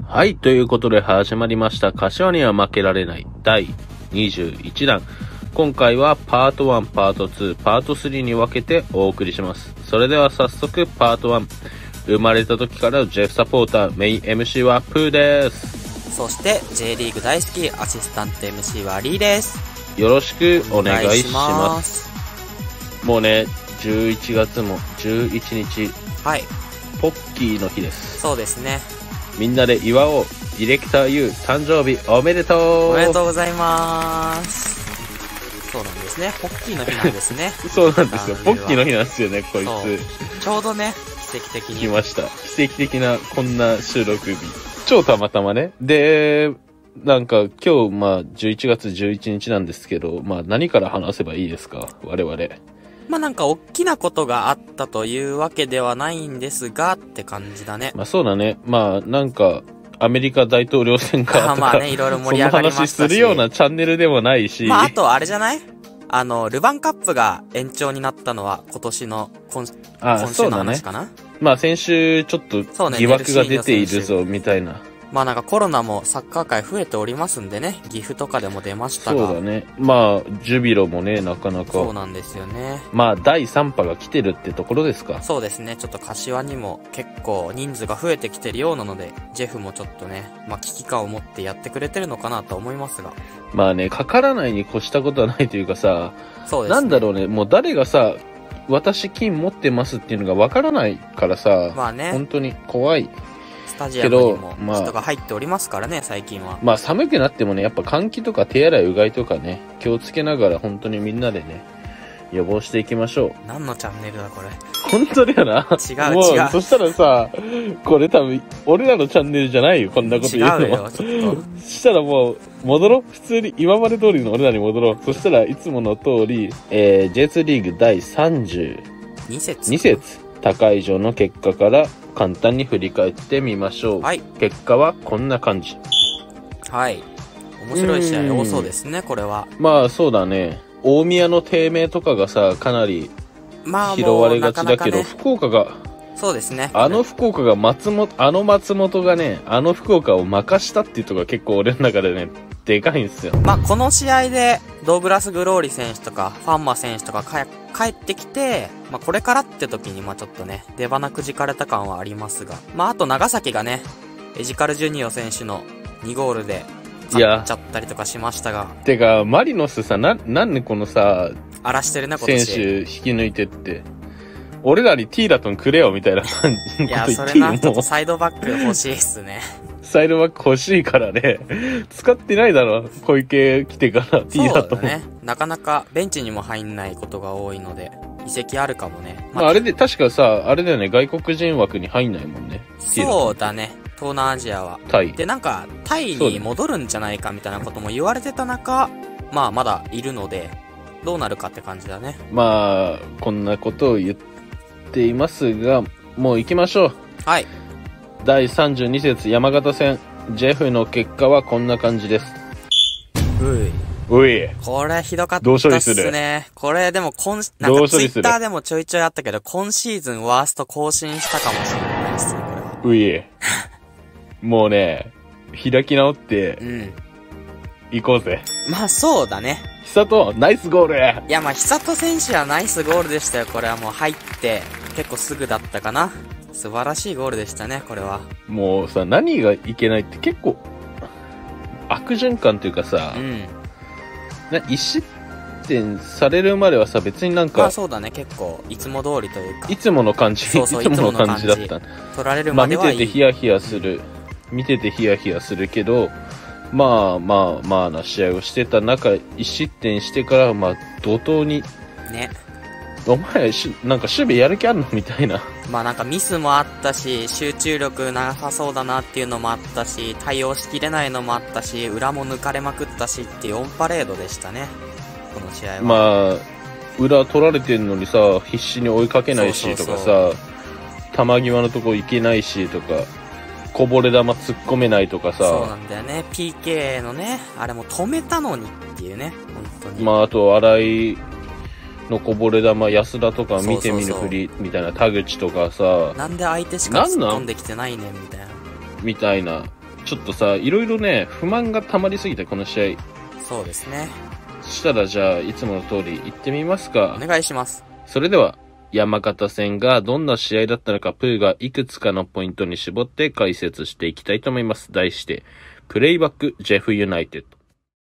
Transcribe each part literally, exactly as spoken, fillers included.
はい、ということで始まりました。柏には負けられないだいにじゅういちだん。今回はパートワン、パートツー、パートスリーに分けてお送りします。それでは早速パートワン。生まれた時からジェフサポーター、メイン エムシー はプーです。 そして J リーグ大好きアシスタント エムシー はリーです。 よろしくお願いします。もうね、じゅういちがつもじゅういちにち、 はい、 ポッキーの日です。 そうですね。 みんなで祝おう。ディレクター ユー 誕生日おめでとう。 おめでとうございます。そうなんですね。ポッキーの日なんですね。 そうなんですよ。ポッキーの日なんですよね、こいつ。 ちょうどね、奇跡的に。 来ました。奇跡的な、こんな収録日。超たまたまね。で、なんか今日、まあ、じゅういちがつじゅういちにちなんですけど、まあ、何から話せばいいですか、我々。 まあなんか大きなことがあったというわけではないんですがって感じだね。 まあそうだね。まあなんかアメリカ大統領選かとか、 まあね、いろいろ盛り上がりましたし、 その話するようなチャンネルでもないし。 まああとあれじゃない？あの、ルヴァンカップが延長になったのは今年の今、 あ今週の話かな？ ね、まあ先週ちょっと疑惑が出ているぞみたいな。 まあなんかコロナもサッカー界増えておりますんでね、岐阜とかでも出ましたが。 そうだね。まあ、ジュビロもね、なかなか。 そうなんですよね。 まあ、だいさん波が来てるってところですか。 そうですね。ちょっと柏にも結構人数が増えてきてるようなので、ジェフもちょっとね、まあ危機感を持ってやってくれてるのかなと思いますが。 まあね、かからないに越したことはないというかさ、 そうですね。 なんだろうね、もう誰がさ、私金持ってますっていうのがわからないからさ、 まあね。 本当に怖い。 スタジアムにも人が入っておりますからね、まあ、最近は。 まあ寒くなってもね、やっぱ換気とか手洗いうがいとかね、気をつけながら本当にみんなでね、予防していきましょう。 何のチャンネルだこれ。 本当だよな。 違うもう違う。 そしたらさ、これ多分、俺らのチャンネルじゃないよ、こんなこと言うの。 違うよ、ちょっと。 そしたらもう、戻ろう。普通に今まで通りの俺らに戻ろう。そしたらいつもの通り、えー、ジェイツー リーグだいさんじゅうに節。に節。高い上の結果から簡単に振り返ってみましょう。 はい。 結果はこんな感じ。 はい。面白い試合多そうですね、これは。 まあそうだね。大宮の低迷とかがさ、かなり拾われがちだけど、まあね、福岡が、 そうですね。 あの福岡が松本、あの松本がね、あの福岡を任したっていうところが結構俺の中でね、でかいんですよ。 まあこの試合で、ドーグラス・グローリ選手とか、ファンマ選手とか帰ってきて、まあこれからって時にまあちょっとね、出花くじかれた感はありますが。まああと長崎がね、エジカル・ジュニオ選手のにゴールで、勝っちゃったりとかしましたが。 てか、マリノスさ、な、なんでこのさ、 荒らしてるね、今年。 選手引き抜いてって。俺らにティーラトンくれよみたいな感じのこと言っていい。 いや、それな、ちょっとサイドバック欲しいっすね。 サイドバック欲しいからね。使ってないだろ、小池来てからティーラトン。 そうだね。なかなかベンチにも入んないことが多いので、移籍あるかもね。 まあ、あれで、確かさ、あれだよね、外国人枠に入んないもんね。 そうだね。東南アジアは。 タイ。 で、なんか、タイに戻るんじゃないかみたいなことも言われてた中、まあ、まだいるので、どうなるかって感じだね。 まあ、こんなことを言っていますが、もう行きましょう。 はい。 だいさんじゅうに節山形戦、ジェフの結果はこんな感じです。 うい。 うい。 これひどかったっすね。どう処理する？これでも今、なんかツイッターでもちょいちょいあったけど、今シーズンワースト更新したかもしれないですね、これは。 うい。もうね、開き直って、うん。行こうぜ。 まあそうだね。 久人、ナイスゴール。 いやまあ久人選手はナイスゴールでしたよ。これはもう入って、結構すぐだったかな。素晴らしいゴールでしたね、これは。 もうさ、何がいけないって結構、悪循環というかさ、うん。な、一失点されるまではさ、別になんか、 まあそうだね、結構、いつも通りというか。 いつもの感じ、 そうそう、 いつもの感じだった。 取られるまではいい。 まあ見ててヒヤヒヤする、うん、見ててヒヤヒヤするけど、まあまあまあな試合をしてた中、一失点してから、まあ、怒涛に、 ね。 お前し、なんか守備やる気あんのみたいな。 まあなんかミスもあったし、集中力なさそうだなっていうのもあったし、対応しきれないのもあったし、裏も抜かれまくったしっていうオンパレードでしたね。この試合は。 まあ、裏取られてんのにさ、必死に追いかけないしとかさ、球際のとこ行けないしとか、こぼれ球突っ込めないとかさ。 そうなんだよね。ピーケー のね、あれも止めたのにっていうね、本当に。 まああと、新井、のこぼれ玉、安田とか見て見ぬふりみたいな、田口とかさ、 なんで相手しか突っ込んできてないねんみたいな。 みたいな。 ちょっとさ、いろいろね、不満が溜まりすぎて、この試合。 そうですね。 そしたら、じゃあ、いつもの通り行ってみますか。 お願いします。 それでは、山形戦がどんな試合だったのか、プーがいくつかのポイントに絞って解説していきたいと思います。題して、プレイバックジェフユナイテッド。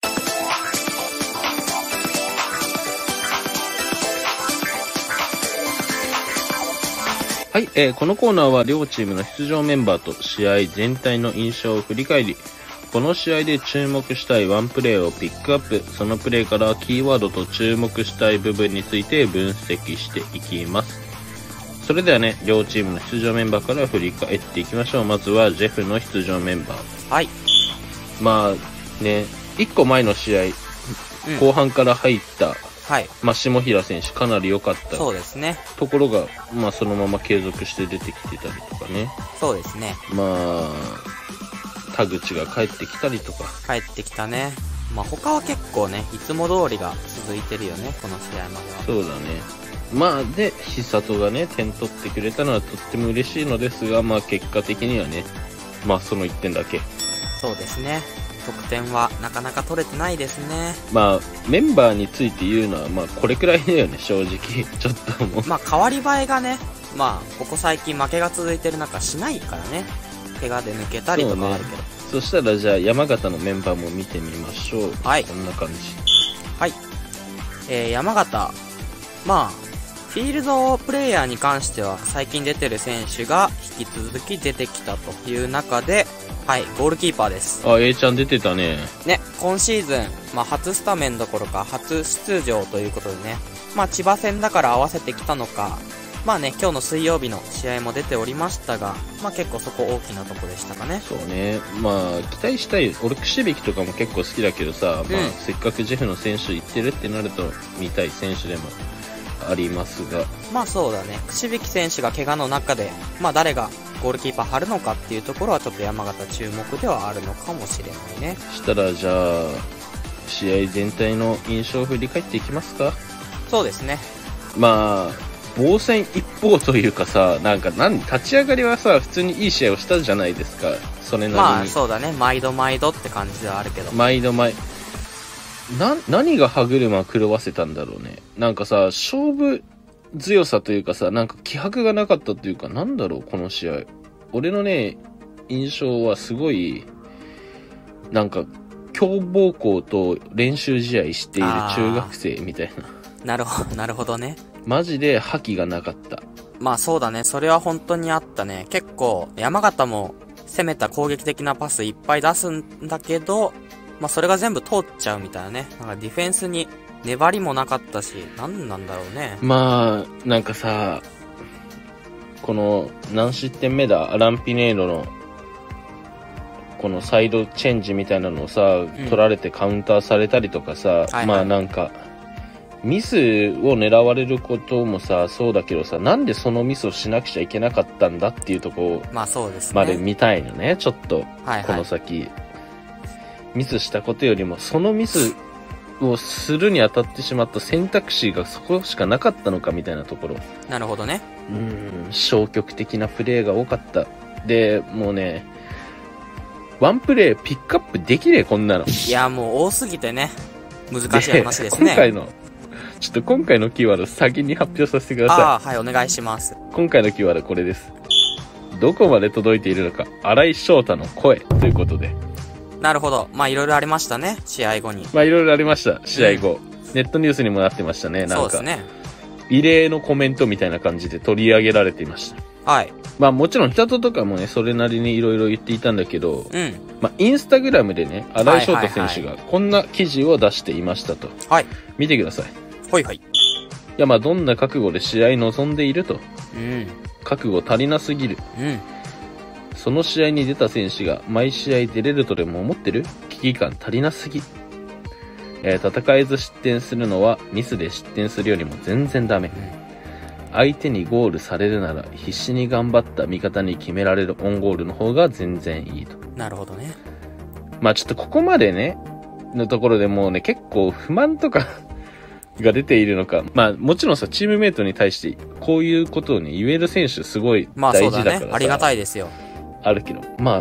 はい、えー、このコーナーは両チームの出場メンバーと試合全体の印象を振り返り、この試合で注目したいワンプレーをピックアップ、そのプレーからキーワードと注目したい部分について分析していきます。それではね、両チームの出場メンバーから振り返っていきましょう。まずはジェフの出場メンバー。 はい。 まあね、いっこまえの試合、うん、後半から入った、はい。まあ、下平選手かなり良かった。 そうですね。 ところが、まあ、そのまま継続して出てきてたりとかね。 そうですね。 まあ、田口が帰ってきたりとか。 帰ってきたね。まあ、他は結構ね、いつも通りが続いてるよね、この試合までは。 そうだね。まあ、で、久里がね、点取ってくれたのはとっても嬉しいのですが、まあ、結果的にはね、まあ、そのいってんだけ。 そうですね。得点はなかなか取れてないですね。 まあ、メンバーについて言うのは、まあ、これくらいだよね、正直。ちょっともう。 まあ、変わり映えがね、まあ、ここ最近負けが続いてる中しないからね。怪我で抜けたりとかあるけど。 そ,、ね、そしたら、じゃあ、山形のメンバーも見てみましょう。 はい。 こんな感じ。 はい。えー、山形。まあ、フィールドプレイヤーに関しては、最近出てる選手が引き続き出てきたという中で、はい、ゴールキーパーです。 あ、A ちゃん出てたね。 ね、今シーズン、まあ、初スタメンどころか、初出場ということでね、まあ、千葉戦だから合わせてきたのか、まあね、今日の水曜日の試合も出ておりましたが、まあ結構そこ大きなとこでしたかね。 そうね。まあ、期待したい。俺、くしびきとかも結構好きだけどさ、うん、まあ、せっかくジェフの選手行ってるってなると、見たい選手でもありますが。 まあそうだね。くしびき選手が怪我の中で、まあ誰がゴールキーパー張るのかっていうところはちょっと山形注目ではあるのかもしれないね。 したらじゃあ、試合全体の印象を振り返っていきますか。 そうですね。 まあ、防戦一方というかさ、なんか何、立ち上がりはさ、普通にいい試合をしたじゃないですか。それなりに。 まあそうだね。毎度毎度って感じではあるけど。 毎度毎な、何が歯車狂わせたんだろうね。なんかさ、勝負強さというかさ、なんか気迫がなかったというか、なんだろう、この試合。俺のね、印象はすごい、なんか、強豪校と練習試合している中学生みたいな。 なるほど、なるほどね。 マジで覇気がなかった。 まあそうだね。それは本当にあったね。結構、山形も攻めた攻撃的なパスいっぱい出すんだけど、まあそれが全部通っちゃうみたいなね。なんかディフェンスに粘りもなかったし、なんなんだろうね。 まあ、なんかさ、この何失点目だ、アランピネーロの、このサイドチェンジみたいなのをさ、うん、取られてカウンターされたりとかさ、はいはい、まあなんか、ミスを狙われることもさ、そうだけどさ、なんでそのミスをしなくちゃいけなかったんだっていうところまあそうですね。 まで見たいのね、ちょっと、 はいはい、 この先。ミスしたことよりも、そのミスをするにあたってしまった選択肢がそこしかなかったのかみたいなところ。 なるほどね。 うーん、消極的なプレーが多かった。で、もうね、ワンプレーピックアップできねえ、こんなの。 いや、もう多すぎてね、難しい話ですね。 今回の、ちょっと今回のキーワード先に発表させてください。 ああ、はい、お願いします。 今回のキーワードこれです。どこまで届いているのか、新井翔太の声ということで。 なるほど。まあいろいろありましたね、試合後に。 まあいろいろありました、試合後。うん、ネットニュースにもなってましたね、なんか。 そうですね。 異例のコメントみたいな感じで取り上げられていました。 はい。 まあもちろん、人とかもね、それなりにいろいろ言っていたんだけど、 うん。 まあインスタグラムでね、新井翔太選手がこんな記事を出していましたと。 はい。 見てください。 はいはい。いや、まあどんな覚悟で試合臨んでいると。 うん。 覚悟足りなすぎる。 うん。 その試合に出た選手が毎試合出れるとでも思ってる？危機感足りなすぎ。えー、戦えず失点するのはミスで失点するよりも全然ダメ。うん、相手にゴールされるなら必死に頑張った味方に決められるオンゴールの方が全然いいと。 なるほどね。 まあちょっとここまでね、のところでもうね、結構不満とかが出ているのか。まあもちろんさ、チームメイトに対してこういうことをね、言える選手すごい大事だからさ。 まあそうだね。ありがたいですよ。 あるけど、まあ、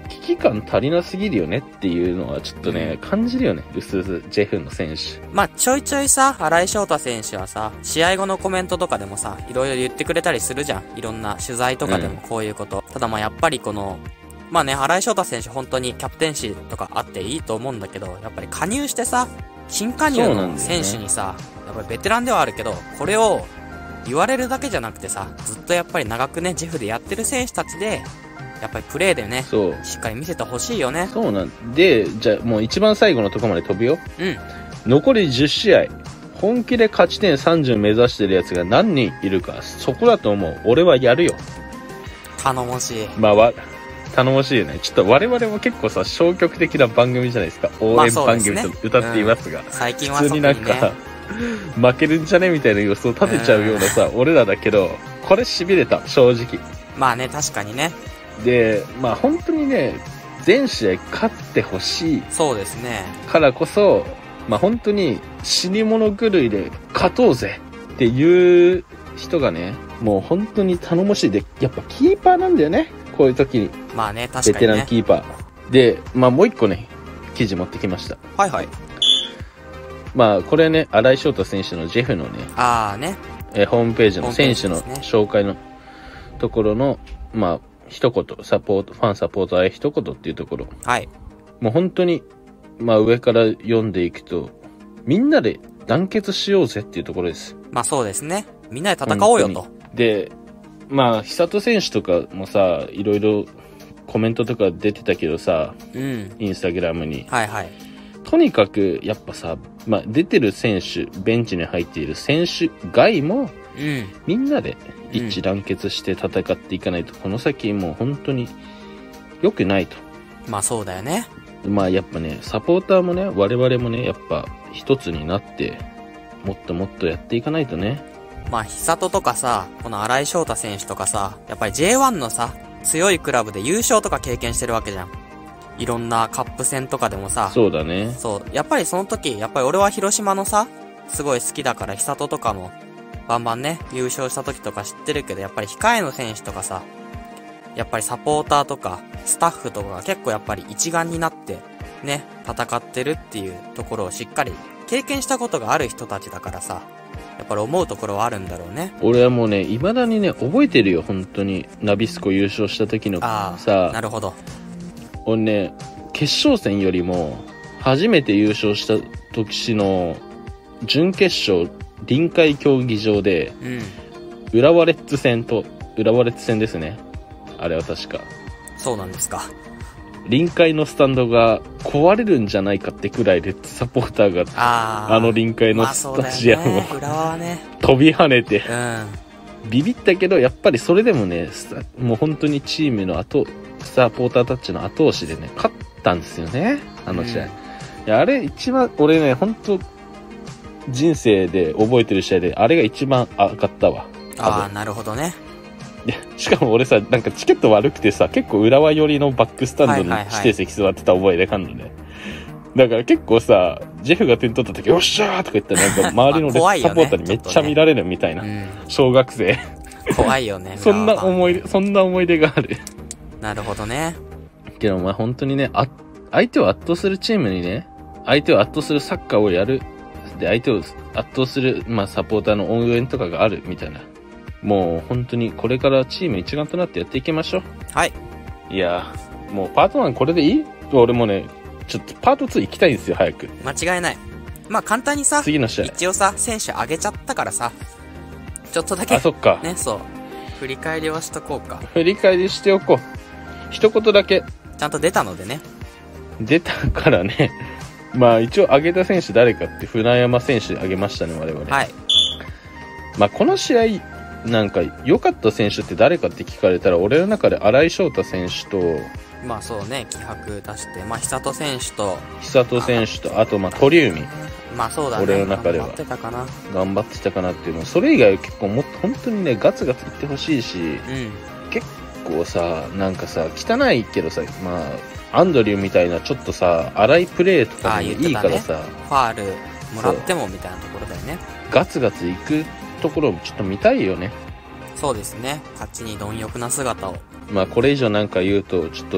危機感足りなすぎるよねっていうのはちょっとね、感じるよね。うすうす、ジェフの選手。 まあ、ちょいちょいさ、新井翔太選手はさ、試合後のコメントとかでもさ、いろいろ言ってくれたりするじゃん。いろんな取材とかでもこういうこと。うん、ただまあ、やっぱりこの、まあね、新井翔太選手本当にキャプテンシーとかあっていいと思うんだけど、やっぱり加入してさ、新加入の選手にさ、ね、やっぱりベテランではあるけど、これを言われるだけじゃなくてさ、ずっとやっぱり長くね、ジェフでやってる選手たちで、やっぱりプレーでね、 そうしっかり見せてほしいよね。 そうなんで、じゃあもう一番最後のとこまで飛ぶよ。 うん。 残りじゅっしあい。本気で勝ち点さんじゅう目指してるやつが何人いるか、そこだと思う。俺はやるよ。 頼もしい。 まあ、わ、頼もしいよね。ちょっと我々も結構さ、消極的な番組じゃないですか。応援番組と歌っていますが。 まあそうですね。うん、最近は普通になんか、負けるんじゃねみたいな予想を立てちゃうようなさ、俺らだけど、これ痺れた、正直。 まあね、確かにね。 で、まあ本当にね、全試合勝ってほしい。 そうですね。 からこそ、まあ本当に死に物狂いで勝とうぜっていう人がね、もう本当に頼もしい。で、やっぱキーパーなんだよね。こういう時に。 まあね、確かにね。 ベテランキーパー。で、まあもう一個ね、記事持ってきました。 はいはい。 まあこれね、新井翔太選手のジェフのね、 あーね。 えホームページの選手の紹介のところの、まあ、一言、サポート、ファンサポーターへ一言っていうところ。 はい。 もう本当に、まあ上から読んでいくと、みんなで団結しようぜっていうところです。 まあそうですね。みんなで戦おうよと。 で、まあ、久人選手とかもさ、いろいろコメントとか出てたけどさ、 うん。 インスタグラムに。 はいはい。 とにかく、やっぱさ、まあ出てる選手、ベンチに入っている選手外も、 うん。 みんなで一致団結して戦っていかないと、うん、この先もう本当に良くないと。 まあそうだよね。 まあやっぱね、サポーターもね、我々もね、やっぱ一つになって、もっともっとやっていかないとね。 まあ久人とかさ、この新井翔太選手とかさ、やっぱり ジェイワン のさ、強いクラブで優勝とか経験してるわけじゃん。いろんなカップ戦とかでもさ。 そうだね。 そう。やっぱりその時、やっぱり俺は広島のさ、すごい好きだから久人とかも、バンバンね、優勝した時とか知ってるけど、やっぱり控えの選手とかさ、やっぱりサポーターとか、スタッフとかが結構やっぱり一丸になって、ね、戦ってるっていうところをしっかり経験したことがある人たちだからさ、やっぱり思うところはあるんだろうね。 俺はもうね、未だにね、覚えてるよ、本当に。ナビスコ優勝した時のさ、 なるほど。 俺ね、決勝戦よりも、初めて優勝した時の、準決勝、臨海競技場で、 うん。 浦和レッズ戦と、浦和レッズ戦ですね。あれは確か。 そうなんですか。 臨海のスタンドが壊れるんじゃないかってくらいレッズサポーターが、 ああの臨海のスタジアムを、 まあね、浦和はね、 飛び跳ねて、 うん。 ビビったけど、やっぱりそれでもね、もう本当にチームの後、サポーターたちの後押しでね、勝ったんですよね。あの試合。うん、いや、あれ一番、俺ね、本当人生で覚えてる試合で、あれが一番上がったわ。 ああ、なるほどね。 いや、しかも俺さ、なんかチケット悪くてさ、結構浦和寄りのバックスタンドに指定席座ってた覚えでかんのね。だから結構さ、ジェフが点取った時、よっしゃーとか言ったらなんか周りのレッドサポーターにめっちゃ見られるみたいな。ね、小学生。 怖いよね。 そんな思い出、そんな思い出がある。 なるほどね。 けどまあ本当にね、あ、相手を圧倒するチームにね、相手を圧倒するサッカーをやる。で、相手を圧倒する、まあサポーターの応援とかがあるみたいな。もう本当にこれからチーム一丸となってやっていきましょう。 はい。 いやー、もうパートワンこれでいい？俺もね、ちょっとパートツー行きたいんですよ、早く。 間違いない。まあ簡単にさ、 次の試合。 一応さ、選手上げちゃったからさ、ちょっとだけ。 あ、そっか。 ね、そう。振り返りはしとこうか。 振り返りしておこう。一言だけ。 ちゃんと出たのでね。 出たからね。まあ一応上げた選手誰かって船山選手上げましたね、我々。 はい。 まあこの試合、なんか良かった選手って誰かって聞かれたら、俺の中で新井翔太選手と、 まあそうね、気迫出して、まあ久人選手と、 久人選手と、あとまあ鳥海。 まあそうだね。 俺の中では。 頑張ってたかな。 頑張ってたかなっていうの。それ以外は結構もっと本当にね、ガツガツいってほしいし、 うん。 結構さ、なんかさ、汚いけどさ、まあ、アンドリューみたいなちょっとさ、荒いプレーとかでもいいからさ、 ね、ファールもらってもみたいなところだよね。 ガツガツいくところもちょっと見たいよね。 そうですね。勝ちに貪欲な姿を。 まあこれ以上なんか言うと、ちょっと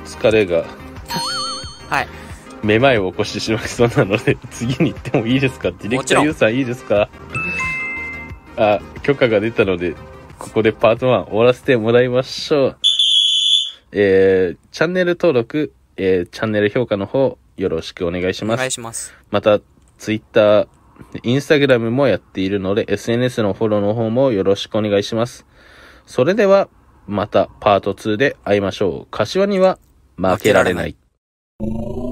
疲れがはい。 めまいを起こしてしまいそうなので、次に行ってもいいですか？ディレクターユウさんいいですか？あ、許可が出たので、ここでパートワン終わらせてもらいましょう。えー、チャンネル登録、えー、チャンネル評価の方、よろしくお願いします。 お願いします。 また、ツイッター、インスタグラムもやっているので、エスエヌエス のフォローの方もよろしくお願いします。それでは、またパートツーで会いましょう。柏には負けられない。